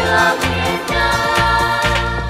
nước Việt Nam.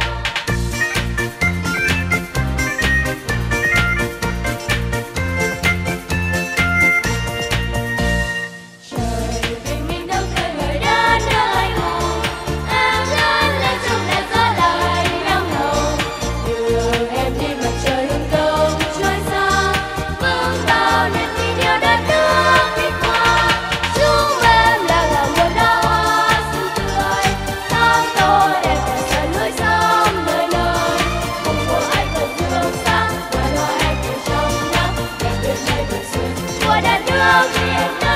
Trời bình minh đông khơi người đất nước anh hùng, em lớn lên trong đàn gió lại nhau ngầu. Đường em đi mặt trời hừng đông trôi xa, vững bao niềm tin yêu đất nước vinh quang. Chúng em là nguồn đào hoa xinh tươi, thắm tô đẹp cả sợi núi sông đời đời. Hùng của anh còn dương sáng, và đôi em cười trong nắng, đẹp tuyệt vời vượt xuân của đất nước Việt Nam.